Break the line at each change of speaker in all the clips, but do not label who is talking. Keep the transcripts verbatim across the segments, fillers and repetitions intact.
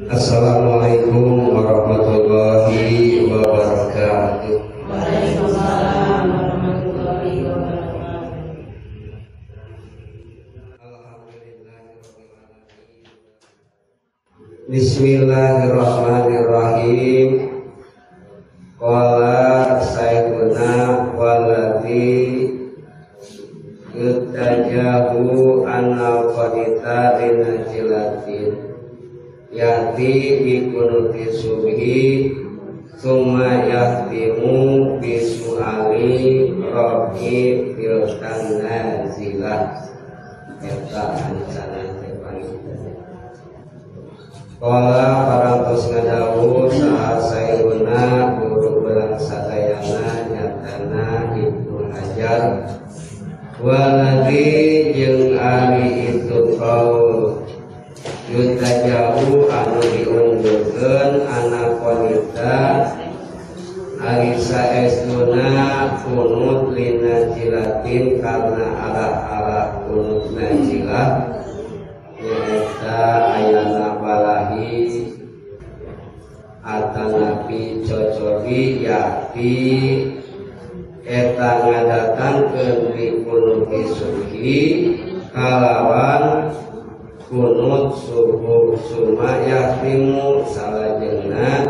Assalamualaikum warahmatullahi wabarakatuh.
Waalaikumsalam warahmatullahi wabarakatuh.
Bismillahirrahmanirrahim. Qala sayyiduna walladzi yutajahu anna qadita linajilatin yati bikunuti subhi summa yahtimu bisu'ali roki filkan nazilah eta ancana tepanita Kala parantos ngadawu saha sayyiduna guru belang sadayana nyatana Ibnu Hajar waladi jeung ari itu qaul yutajau anu diunggulkeun anak wanita ari saestuna kunut lina jilatin karena arah-arah kunut najilah nyaeta ayana balahi atanapi cocoki yakti eta ngadatankeun di kunut isuhi kalawan kunut subuh suma yahtimu salajengna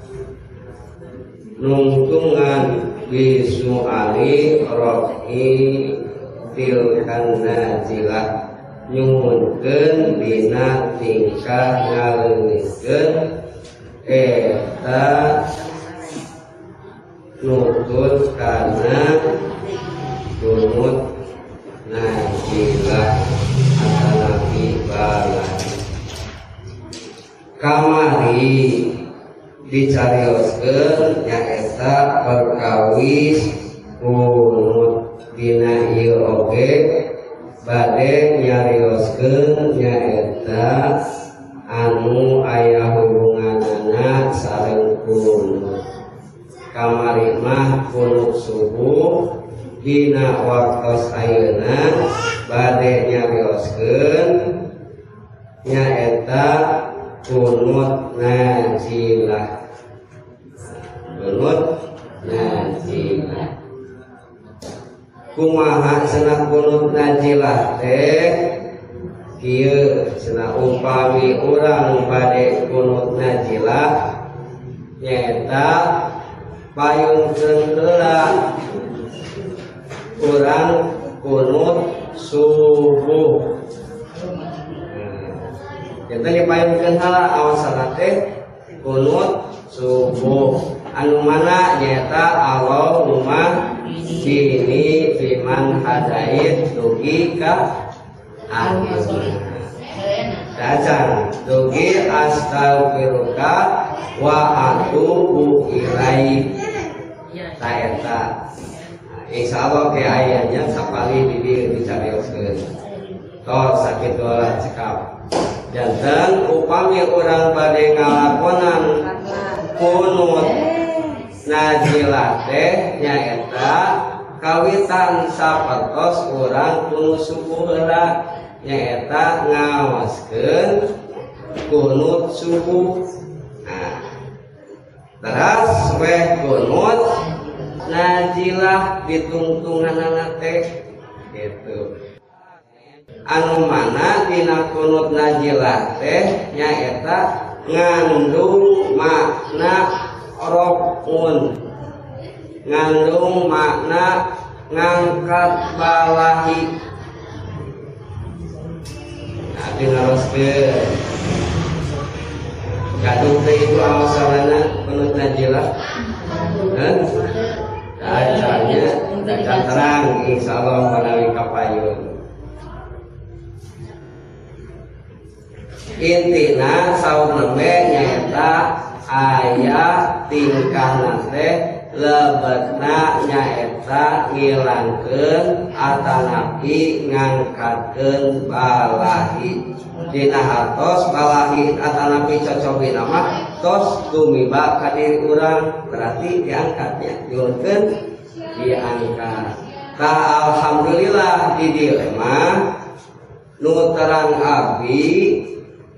nungtungan bisu'ali roki tilkan najilah nyumunkeun dina tingkah ngaleungikeun eta nutut kana kunut najilah atanapi balan kamari dicarioskeun nyaeta perkawis kunut dina ieu oge bade nyarioskeun nyaeta anu aya hubunganana sareng kunut kamari mah kunut subuh dina waktos ayeuna bade nyarioskeun nyaeta kunut najilah kunut najilah kumaha cenah kunut najilah teh kieu cenah upami urang bade kunut najilah nyaeta payungkeun heula urang kunut subuh kita dipayungkeun heula awasana teh kunut subuh anu mana nyaeta Allahumma bini fiman hadait dugi ka akhir dacan dugi astaghfiruka wa atubu ilaik taeta insyaallah ke ayatnya sapali di dieu dicarioskeun tos sakit dolah cekap janten upami urang bade ngalakonan kunut najilah teh nyaeta kawitan sapertos urang kunut subuh heula nyaeta ngawaskeun kunut subuh. Nah terus weh kunut najilah ditungtunganana teh gitu anu mana dina kunut najilah teh nyaeta ngandung makna rokun ngandung makna ngangkat balahi nah dinaroskeun kadung teh itu awasalana kunut najilah dan acaranya dan terang insyaallah menawi kapayun intina saumna nyaeta aya tingkahna teh lebetna nyaeta ngilangkeun atanapi ngangkatkeun balahi dina hartos balahi atanapi cocobina mah tos tumiba ka diri urang berarti diangkatnya diulkeun diangkat ka alhamdulillah di dieu mah nu terang abdi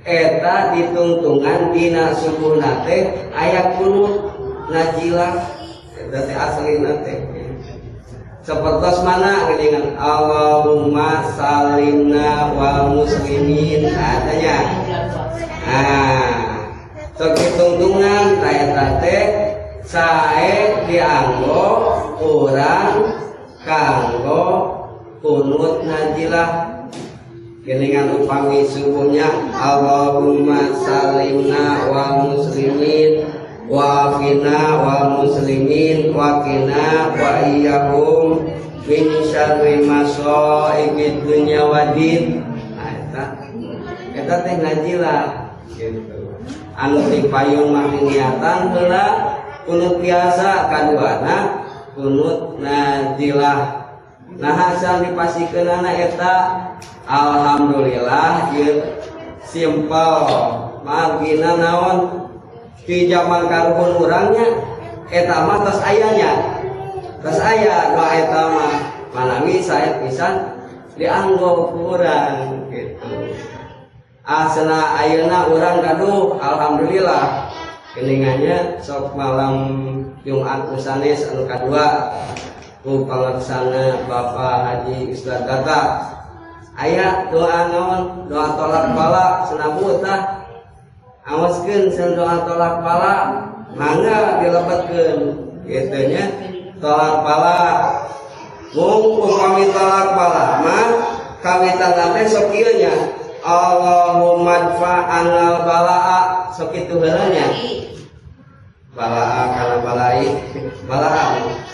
eta ditungtungan dina subuhna teh aya kunut najilah eta teh aslina teh sapertos mana geuningan Allahumma salimna wal muslimin katanya. Nah sok ditungtungan ta eta teh sae dianggo urang kanggo kunut najilah geningan upami subuhnya Allahumma salimna wa muslimin wa qina wa muslimin wa qina wa iyyahum min syarri masaibid dunya waddin. Nah eta eta teh najilah gitu. Anu dipayung mah niatan heula kunut biasa, kaduana kunut najilah. Nah asal dipasikeunana eta alhamdulillah ieu simpel margina naon di zaman karuhun urangnya eta mah tos ayanya tos aya doa eta mah manawi sae pisan dianggo ku urang gitu. Asna ayeuna urang gaduh alhamdulillah geuningannya sok malam Jumat Usanes anu kadua ku palaksana Bapak Haji Ustaz Data aya doa naon doa tolak bala senabu tah awaskeun sen doa tolak bala mangga dilebetkeun kitu nya tolak bala mung upami tolak bala mah kawitan teh sok ieu nya Allahumma dfa'anal balaa sok kitu heula nya balaa kana balai balaa.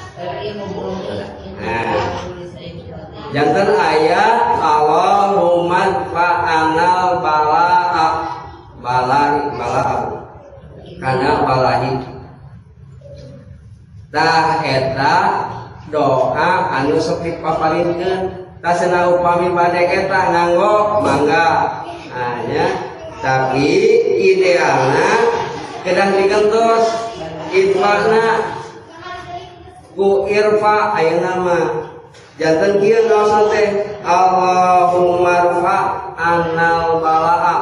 Nah, jantan ayat Allahumma fa'anal balaa balai balaa karena balahi tah eta doa anu sok dipaparinkeun tah cenah upami bade eta nganggo mangga hanya tapi idealna kedah digentos itfana ku irfa ayeuna mah janten kieu ngaosna teh Allahumma rfa anal balaa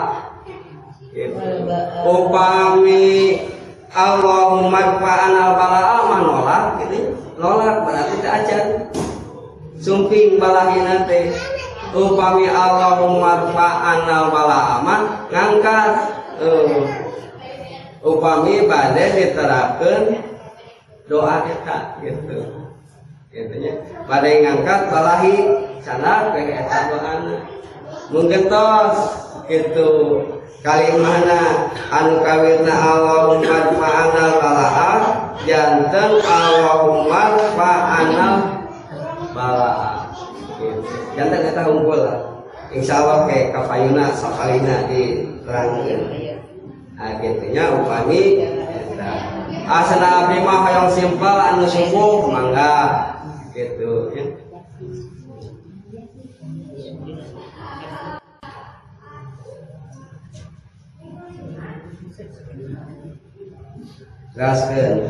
upami Allahumma rfa anal balaa mah nolak gitu nolak berarti teh acan sumping balahina teh upami Allahumma rfa anal balaa mah ngangkat uh, upami bade diterapkeun doa eta gitu gitunya pada ngangkat balahi sana ke eta doana mungkin tos gitu kalimahna anu kawirna Allahumma fa'anal balaa janten Allahumma fa'anal balaa gitu janten eta unggul insyaallah ke kapayuna sapalina diterangkeun nah gitunya upami eta asana abdi mah hayang simpel anu subuh mangga gitu ya. Gaskeun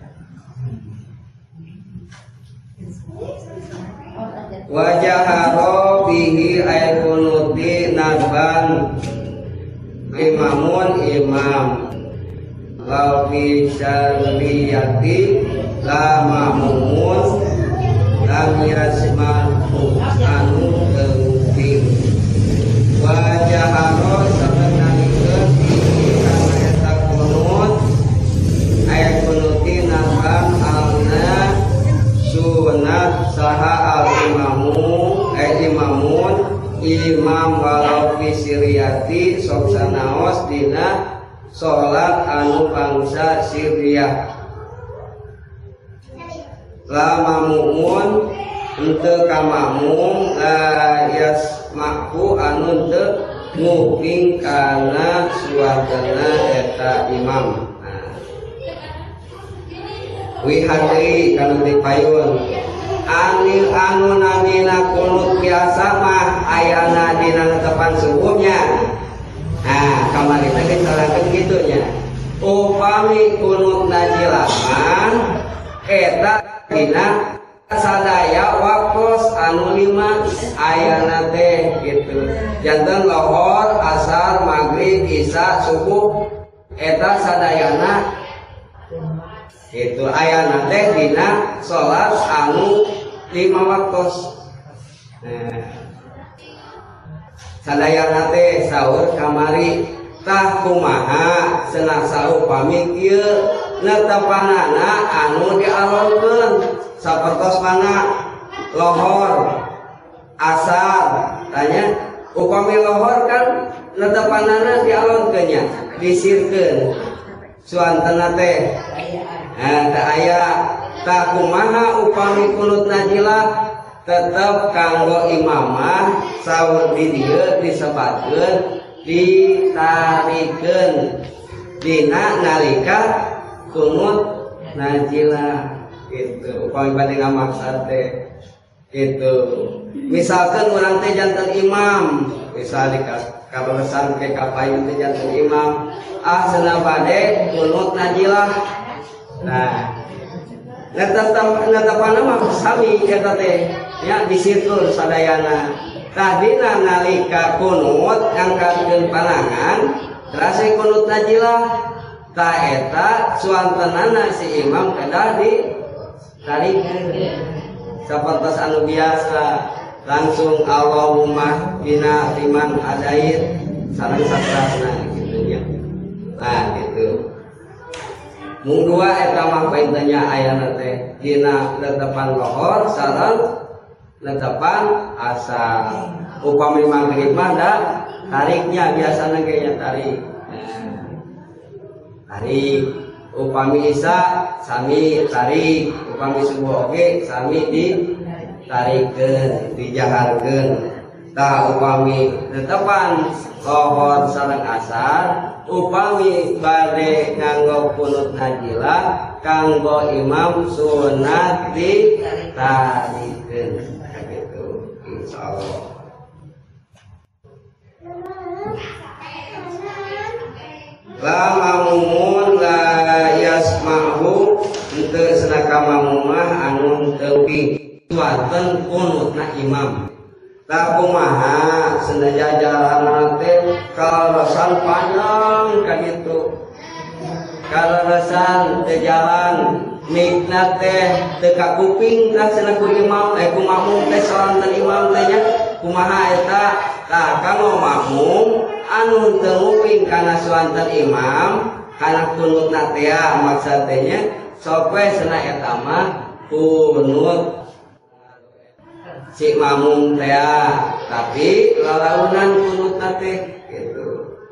wajaharo bihi ay kunuti nadban imamun imam lau fi syarriyati la ma'mumun lam yasma'u anu keuping wajaharo sabenarikeun kana eta kunut aya kunuti naban alna sunat saha al imamu ay imamun imam walau fi syarriyati sok sanaos dina sholat anu bangsa Syria lama mu'mun ente kamamum la yasma'u anu ente nguping kana suadana eta imam. Nah, wihadri kana dipayun anil anu namina kunut biasa mah ayana dina tepan subuhnya. Nah, kamari teh disalakeun gitunya. Upami kunut najilaman eta dina sadaya waktos anu lima ayana teh gitu. Janten lohor, asar, maghrib, isya, subuh eta sadayana itu ayana teh dina salat anu lima waktos. Nah, sadayana teh sahur kamari tah kumaha senasa upami kieu netepanana anu dialonkeun sapertos mana lohor asar tanya upami lohor kan netepanana dialonkeunnya disirkeun suantena teh nah teu aya tah kumaha upami kunut najilah tetep kanggo imamah sahur di dieu disebatkeun ditarikeun dina nalika kunut najilah gitu upami bade ngamaksad teh gitu. Misalkan urang teh janten imam misal di kabalesan ke kapayun teh janten imam ah cenah bade kunut najilah. Nah netepana mah sami eta teh nya disitur sadayana tah dina nalika kunut ngangkatkeun panangan terasa kunut najilah ta eta suantenana si imam kedah di tarik sapertos anu biasa langsung Allahumma bina liman adait sareng satrasna kitu nya. Nah gitu mung dua eta mah paintanya ayana teh dina letepan lohor sareng letepan asar. Upami maghrib mah da tariknya biasana kayaknya tarik. Tarik upami isya sami tarik, upami subuh oge sami di tarikeun, dijaharkeun. Tah upami letepan lohor sareng asar, upami bade nganggo kunut najilah kanggo imam sunat di tarikeun. Gitu insyaallah. La mamumun la yasma'hu henteu senaka mamumah anu teu pituaten kunutna imam. La kumaha sendaja jalan teh kalasan panjang ka kitu. Kalasan teh jalan mikna teh teu ka kuping tah cenah ku imam eh ku makmum teh salanten imam teh nya kumaha eta tah kanggo makmum anu teu nguping kana suanten imam kana kunutna teh maksud teh nya sok we cenah eta mah kunut si makmum teh tapi lalaunan kunutna teh gitu.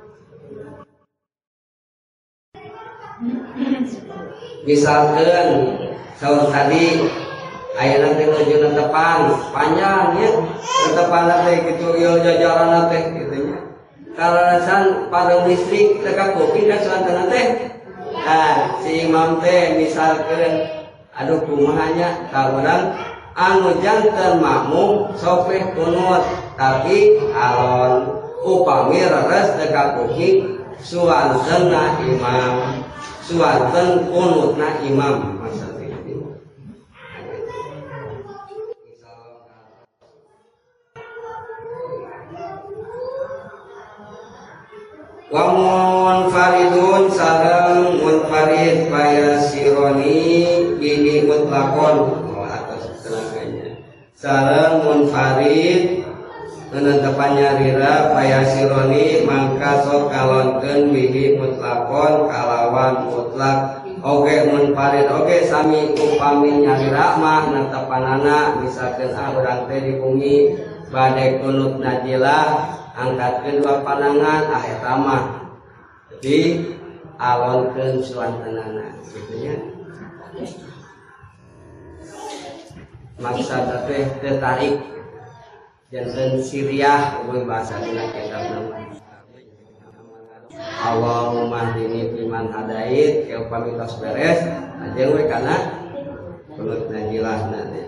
Misalkan sahur tadi ayeuna teh nuju netepan panjang nya netepan teh kitu ieu jajaran teh kitu nya kalasan pada listrik teh ka kopi ka suantana teh nah si imam teh misalkan aduh kumaha nya ka urang anu janten makmum sok we kunut tapi alon upami reres teh ka kopi suantana imam suanten kunutna imam maksudnya itu. Wa munfaridun sareng munfarid kaya sironi bihi mutlaqon atas tenaganya sareng munfarid penetapannya rira paya sironi mangka sok kalonkeun bihi mutlaqon kalawan mutlak oge munfarid oge sami upami nyarira mah netepanana misalkeun ah urang teh di bumi bade kunut najilah angkatkeun dua panangan ah eta mah di alonkeun suantenana kitu nya maksud teh teu tarik janten siriah ubah bahasa dina kitab nama Allahumma hdini fiman hadait ke upami tos beres ajeng we kana kunut najilahna teh.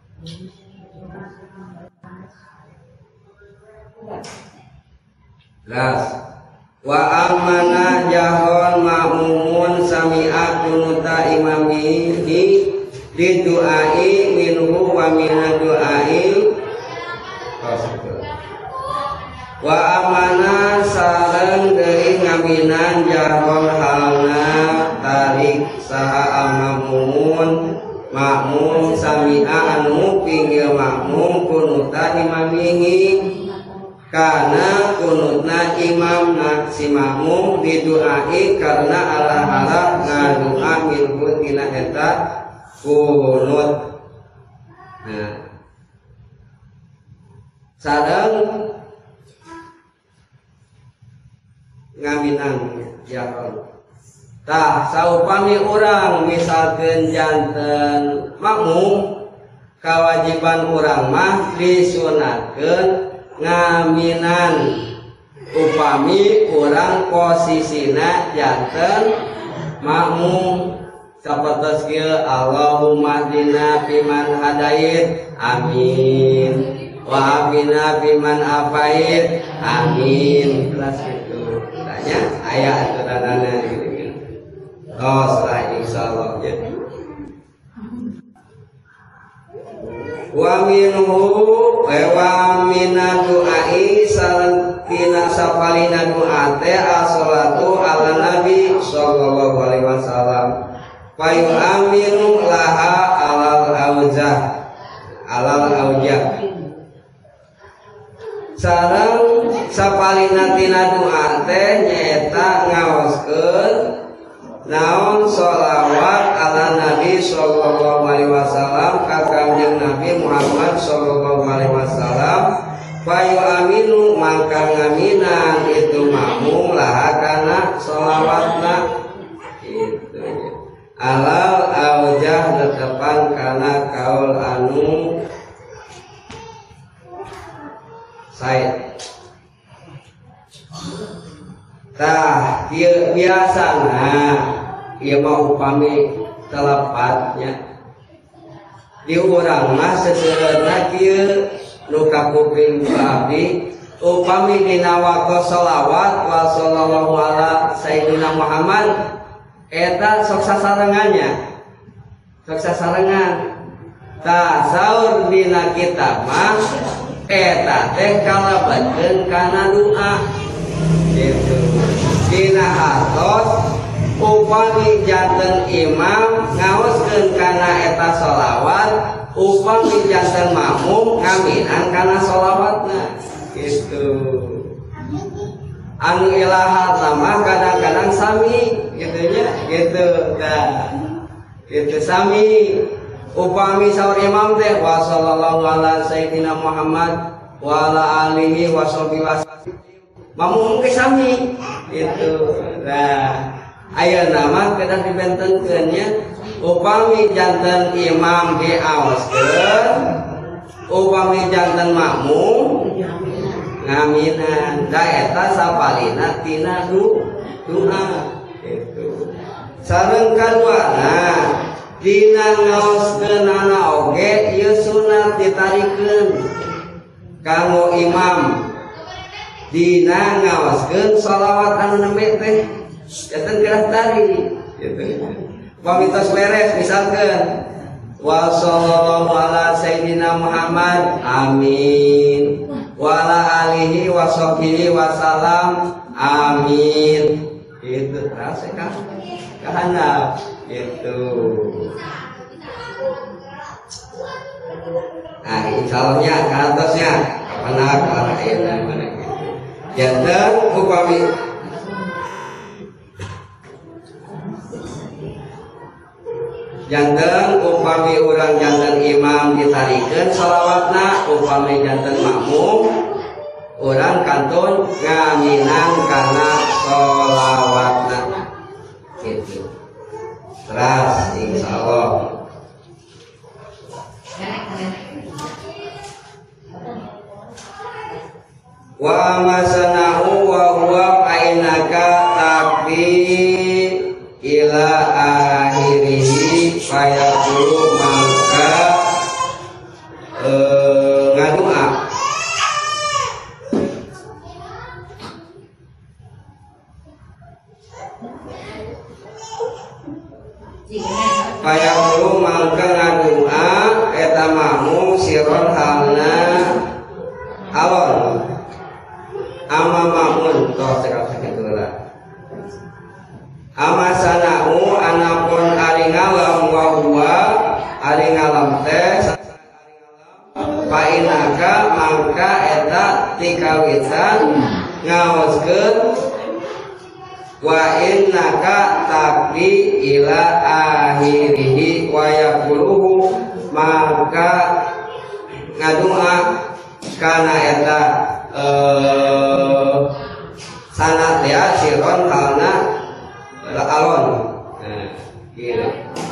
Gas wa amana jahon ma'mumun sami'a kunuta imamihi di du'ai minhu wa minad du'ai wa amana sareng deui ngaminan jarol halna tarik saha amamun makmum sami'a anu pinggil makmum kunuta imamihi karena kunutna imam nak si makmum diduai karena Allah Allah ngadua minhu tina eta kunut. Nah, sareng ngaminan jarol. Tah saupami urang misalkeun janten makmum kewajiban urang mah disunatkeun ngaminan upami urang posisina janten makmum sapertos kieu Allahumma hdina fiman hadait amin wa afina fiman afait amin. Kelas itu tanya aya aturanana gitu. Oh, setelah insyaallah ya. Wa minhu wa minad du'ai salantina safalina du'ate as-salatu ala nabi sallallahu alaihi wasallam fa yu'aminu laha alal aujah alal aujah sareng safalina tina du'ate nyaeta ngaoskeun naon sholawat ala nabi sallallahu alaihi wasallam ka kanjeng Nabi Muhammad sallallahu alaihi wasallam fayu aminu maka ngaminan itu makmum lah kana sholawatna itu alal aujah tetepan kana kaul anu sae. Tah kieu biasana ieu mah upami telepatnya di urang mah seseueurna kieu nu ka kuping abdi upami dina waktu sholawat wa sallallahu ala sayyidina Muhammad eta sok sasarengannya sok sasarengan. Tah saur dina kitab mah eta teh kalabatkeun kana doa gitu. Dina hartos upami janten imam ngaoskeun kana eta sholawat upami janten makmum ngaminan kana sholawatna gitu. Anu ilahat lama kadang-kadang sami gitunya gitu. Nah gitu sami upami saur imam teh wa sallallahu ala sayyidina Muhammad wa ala alihi wa sahbihi wasallam mamung ke sami itu. Nah aya nama kedah dibentenkeun nya upami janten imam diaoskeun upami janten makmum ngaminan da eta sapalina tina doa itu. Sareng kaduana dina ngaoskeun ana oge ieu sunat ditarikeun kanggo imam dina ngaoskeun sholawat anu nembe teh janten kedah tari gitu. Pamitos beres misalkeun wa sallallahu ala sayyidina Muhammad amin wa ala alihi wa sahbihi wasallam amin gitu. Rasa kan kahandap gitu. Nah insyaallah ke atasnya kapan kalau ayatnya mana gitu. Janten upami janten upami urang janten imam ditarikeun sholawatna upami janten makmum urang kantun ngaminan kana sholawatna gitu. Terus insyaallah wa masanahu wa huwa ainaka takbi ila akhirihi fayaqulu maka e, ngadua Kaya mulu mangka ngadua eta mamu siron halna alon ama mamun toh cekap sakitulah ama sanau anapun ari ngalam wa huwa ari ngalam teh fa inaka mangka eta tikawitan ngaoskeun wa innaka tapi ila akhirihi wa yaquluhu maka ngadua kana eta eh sanad ya siron halna alon nah gitu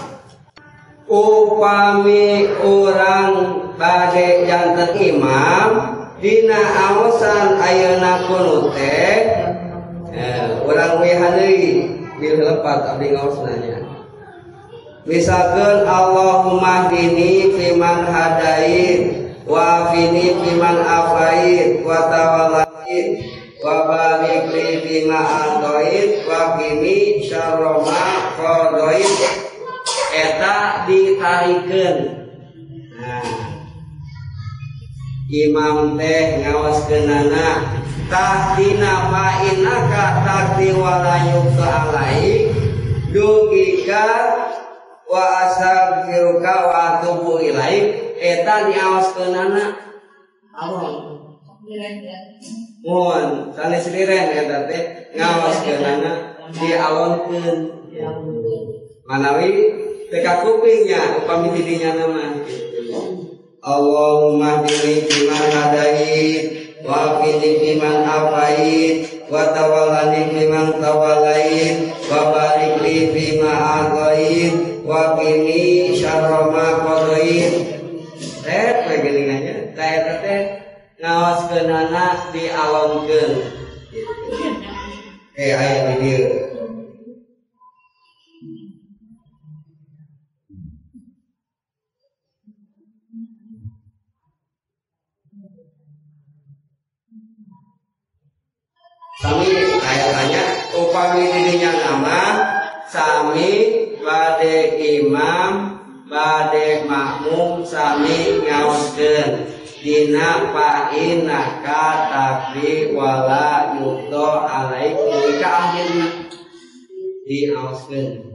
upami urang bade janten imam dina awasan ayeuna kunut teh eh urang wihan deui bil lepat abdi ngaosnanya misalkeun Allahumma hdini fiman hadait wa fini fiman afait wa tawallait wa barik li bima atoit wa qini syarra ma qadait eta ditarikeun nah imam teh ngaoskeunana tahdina fa innaka tahdi wa la yuqta alai dugika wa astaghfiruka wa atubu ilaik eta diaoskeunana alon mohon sanes liren eta teh ngaoskeunana dialonkeun manawi teu ka kupingnya upami didinya nama Allahumma hdini fiman hadait wa qini fiman afait wa tawallani fiman tawallait wa barik li fima atait wa qini syarra ma qadait teh pegelingannya teh eta teh ngaoskeunana dialonkeun eh aya di dieu sami aya tanya upami didinya nama sami bade imam bade makmum sami ngaoskeun dina fa innaka takbi wala yuqta alaikum ka akhirna diaoskeun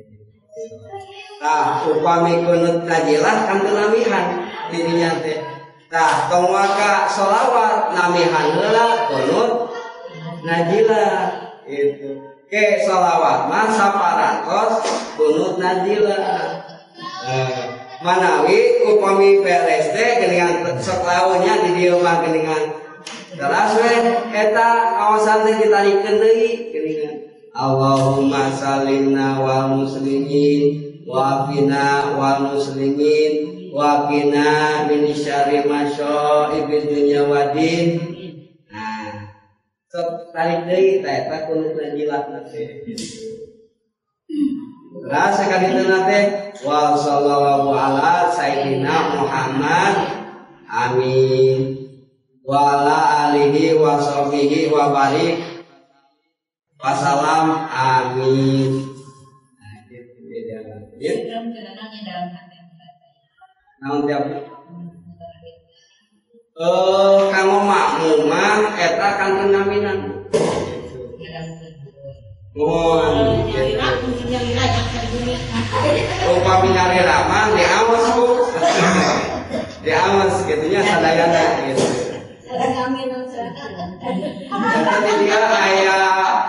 tah upami kunut najilah kan namihan didinya teh tah tong waka sholawat namihan heula kunut najilah itu ke sholawat mah saparatos kunut najilah eh, manawi upami beres teh geuningan sok launnya di dieu mah geuningan teras we eta awasan teh ditarikeun deui geuningan Allahumma salimna wal muslimin wa qina wal muslimin wa qina min syarri ma syaibid dunya wadin tarik deui teh eta kunut najilah teh rasa kadituna teh wa sallallahu ala sayyidina Muhammad amin wa ala alihi wa sahbihi wa barik wasalam amin nah gitu beda ya naon tiap eh kanggo makmum mah eta kanggo naminan mohon upami nari ramah diawas bu diawas gitunya sadayana gitu jadi dia ayah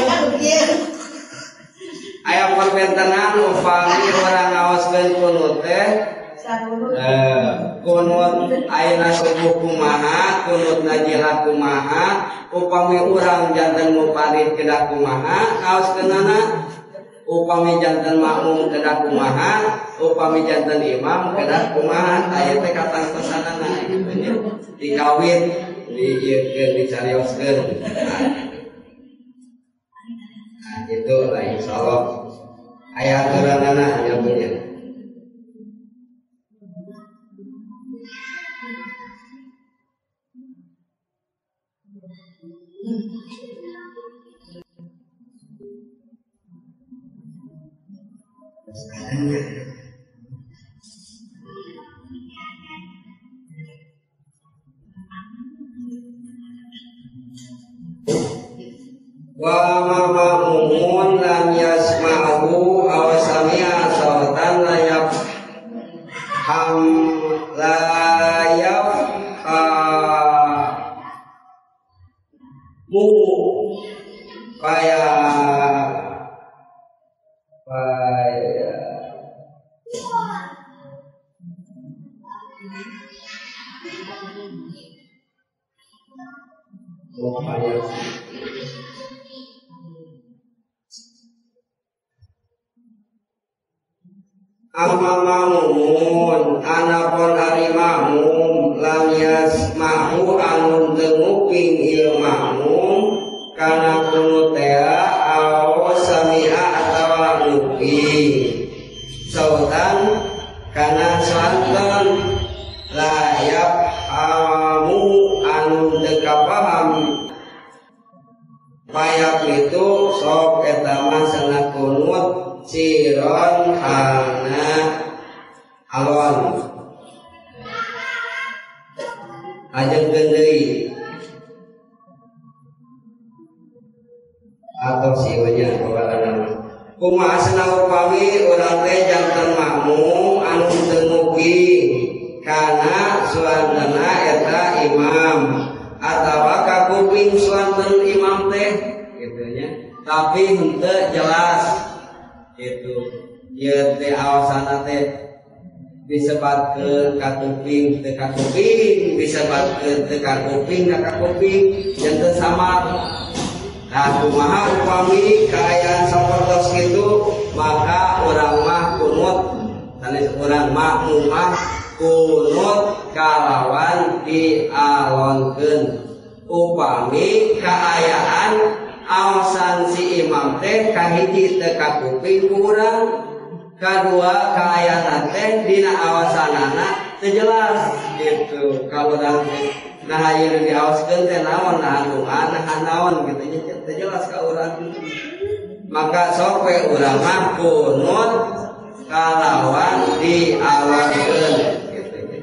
ayah perbentenan upami orang ngawaskeun kunut teh eh kunut ayeuna subuh kumaha kunut najilah kumaha upami urang janten muparid kedah kumaha ngaoskeunana upami janten makmum kedah kumaha upami janten imam kedah kumaha aya teh katangtosanana kitu nya dikawin diiekeun dicarioskeun nah gitu lah insyaallah aya aturanana nya punya Wa ma'mumun lam yasma'u aw sami'a sautan la yafham la yafhamu kaya kaya oh kaya amma ma'mumun anapun ari ma'mum lam yasma'u anu teu nguping ieu ma'mum kana kunutea aw sami'a atawa nguping sautan kana santen la yafhamu anu teu kapaham payak itu sok eta mah sana kunut siron hana alon ajeng deui atau sieunya kawalanana kumaha cenah upami urang teh janten makmum anu teu nguping kana suantana eta imam atawa kakuping suanten imam teh kitu nya tapi henteu jelas itu ya teh awasana teh disebatkeun ka kuping teu ka kuping disebatkeun teu ka kuping ka kuping janten sama. Nah kumaha upami kaayaan sapertos kitu maka urang mah kunut sanes urang makmum mah kunut kalawan dialonkeun upami kaayaan awasan si imam teh kahiji teu ka kuping urang kadua kaayaan teh dina awasanana teu jelas gitu kalau urang teh nah ayeuna diawaskeun teh naon nah doa nah naon kitu nya teu jelas ka urang maka sok we urang mah kunut kalawan dialonkeun kitu nya.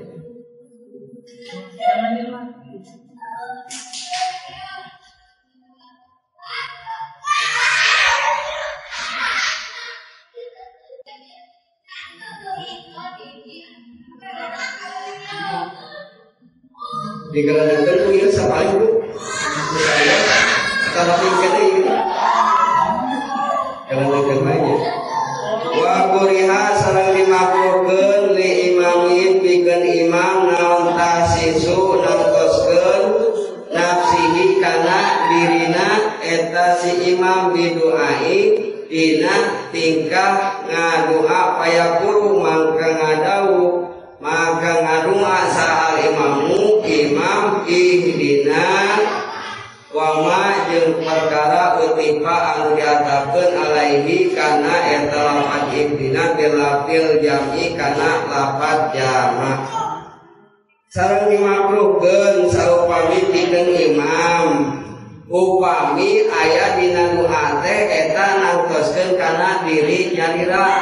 Dikerankeun ku ieu sapaling Bu kalau pikir ieu kerankeun bae nya wa quriha sareng dimakruhkeun li imamin pikeun imam naon tasisu nangtoskeun nafsihi kana dirina eta si imam biduai dina tingkah ngadua payakuru mangka ngadau maka ngadua sahal imamu imam ihdina wama jeung perkara utifa anu diatapkeun alaihi kana eta lafaz ihdina bilafil jam'i kana lafaz jama' sareng dimakruhkeun sarupami pikeun imam upami aya dina nu teh eta nangtoskeun kana diri nyalira.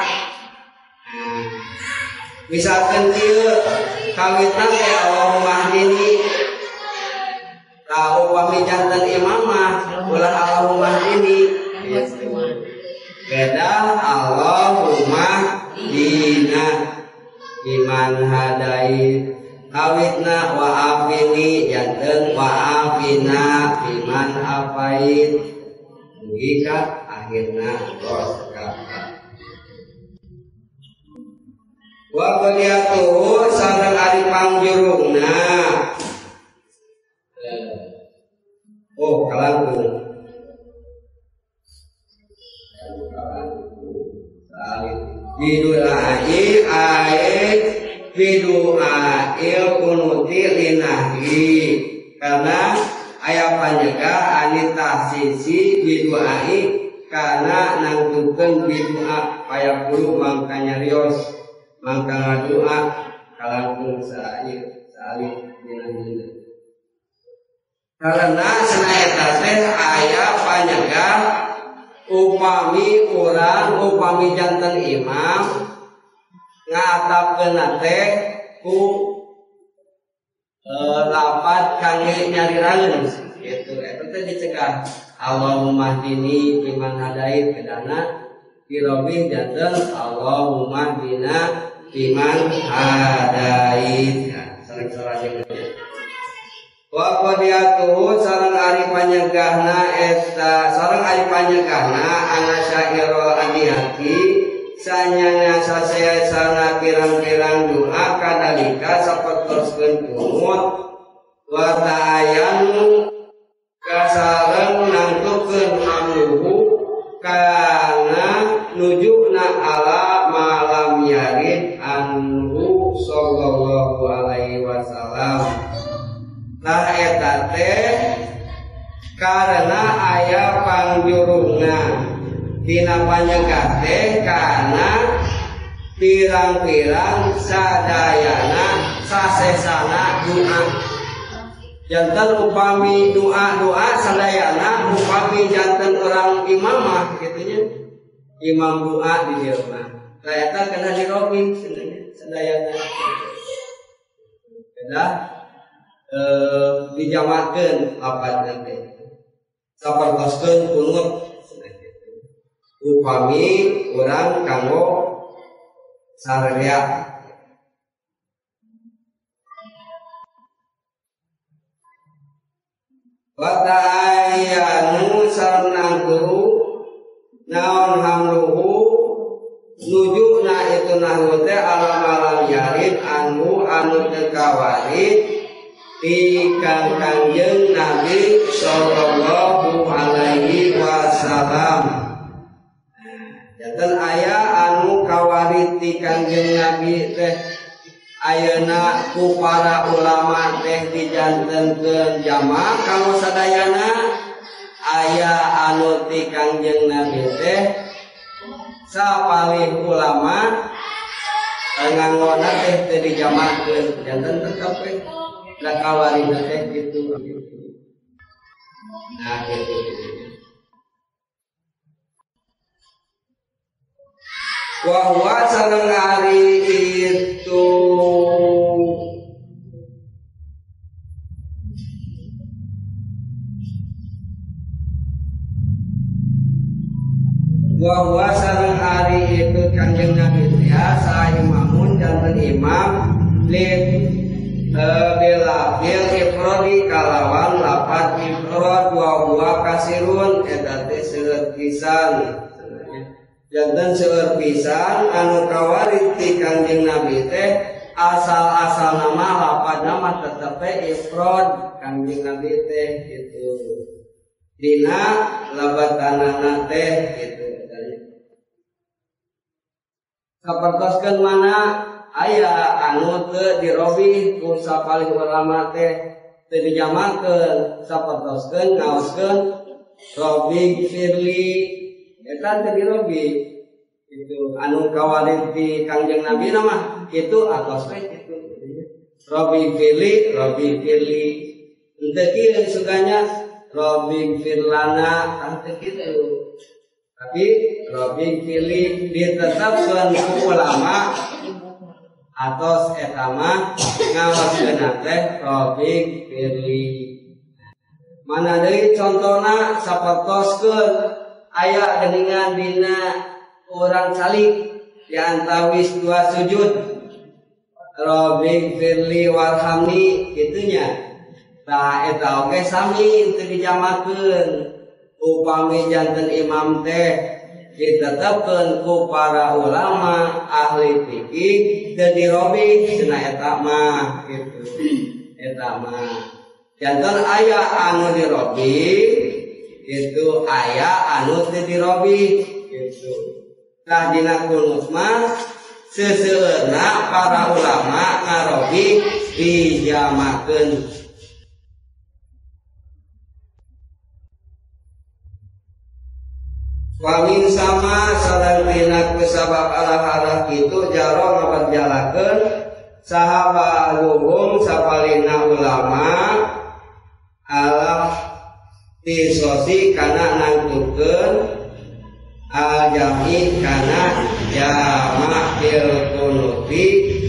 Misalkan kieu kawitna teh Allahumma hdini ta upami janten imamah ulah Allahumma hdini beda Allahumma hdina iman hadait kawitna wa afini janten wa afina iman afait mugi ka akhirna tos kata wa qadiyatuhu sareng ari pangjurungna oh kalangkung bidu'ai ai bidu'ail kunuti linahi karena aya panjaga anita sisi bidu'ai karena nangtukeun bidu'a paya guru mangkanya rios mangka ngadoa kalangkung sair salih dina karena cenah eta teh aya panjaga upami urang upami janten imam ngatapkeun teh ku e, lapat kangge nyariraeun gitu. Eta teh dicegah Allahumma hdini fiman hadait kedana Birobi janten Allahumma hdina fiman hadait. Nah, sareng-sareng wa qadiyatuhu sareng ari panyegahna eta sareng ari panyegahna ana syairul adiyati sanyana sasaya sana pirang-pirang doa kadalika sapertoskeun kunut wa ta'ayanu kasareng nangtukeun amruhu kana nujuna ala malam yarid anhu sallallahu alaihi wasallam. Nah eta teh karena aya pangjurungna dina panyegah teh kana pirang-pirang sadayana sasesana doa. Janten upami doa-doa sadayana upami janten orang imamah gitunya. Imam doa di dieu mah. Nah eta kana dirobi sadayana. Kedah Uh, dijamakeun lapan nanti sapertoskeun kunut upami urang kanggo sarerea wa ta'ayanu sareng guru naon hamluhu nujuna itu nahwu teh alam-alam yarid anu anu teu kawarid di kanjeng Nabi sallallahu alaihi wasallam. Janten aya anu kawarid di kanjeng Nabi teh ayeuna ku para ulama teh dijantenkeun jamaah kanggo sadayana aya anu di kanjeng Nabi teh sapalih ulama nganggona teh teu dijamaahkeun janten tetep teh lah kawarin teh gitu. Nah gitu. Wa huwa sareng ari itu wa huwa sareng ari itu kanjeng Nabi ya sa imamun janten imam lid bila bil ifrodi kalawan lapat ifrod wa huwa kasirun eta teh seueur pisan janten seueur pisan anu kawarid ti kanjeng Nabi teh asal-asal nama lapat nama tetep ifrod kanjeng Nabi teh gitu dina labatanana teh gitu sapertoskeun mana aya anu teu dirobi ku sapalih ulama teh teu dijamakeun sapertoskeun ngaoskeun robi firli eta teu dirobi itu anu kawarid di kanjeng Nabi mah itu atos teh kitu robi firli robi firli henteu kieu suganya robi firlana kan teu kitu tapi robi firli ditetapkeun ku ulama atos etama ngawaskeun teh Robi Firli. Mana deui contona sapertoskeun aya geuningan dina urang calik di antawis dua sujud Robi Firli warhamni kitunya. Tah eta oge sami teu dijamakeun upami janten imam teh ditetapkeun ku para ulama ahli fikih teu dirobi cenah eta mah kitu eta mah janten aya anu dirobi itu aya anu teu dirobi gitu tah dina kunut mah seseueurna para ulama ngarobi dijamakeun. Wamin sama salam dina kusabab alah-alah kitu jaro ngapanjalakeun sahabaluhum sapalina ulama alah tisosi kana nangtukeun al jami kana jama'il kunuti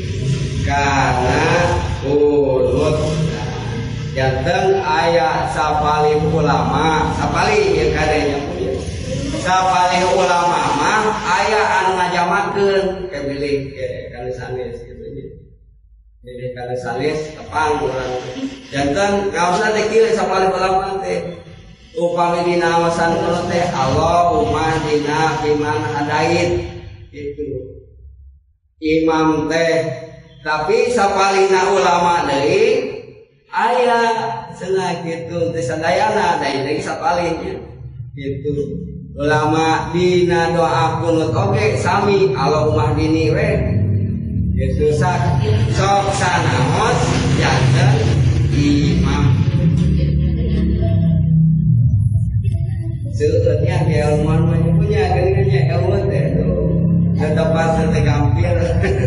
kana kunut. Janten aya sapali ulama, sapali ieu kadenya punya. Sapali ulama mah aya anu ngajamakeun ke bilih ke kana sanes kitu nya. Bilih kana sanes tepang urang. Janten kaosna teh kieu sapali ulama teh. Upami dina awasan kulo teh Allahumma dina biman hadait itu imam teh. Tapi sapalina ulama deui aya cenah kitu teh sadayana da deui sapalinya kitu ulama dina doa kunut oge sami Allahumma dini we kitu sak sok sanaos janten imam. Seutnya ilmuwan mah punya geunya ilmu teh tuh tetepas teh gampil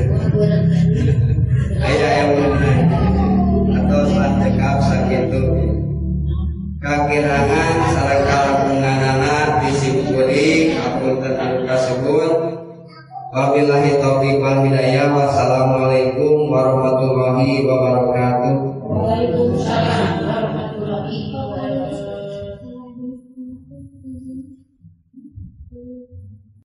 aya ilmu atau salat cekap sakitu kakirangan sareng kalapunganana disipuri apunten anu kasebut. Wabillahi taufiq wal hidayah. Wassalamualaikum warahmatullahi wabarakatuh.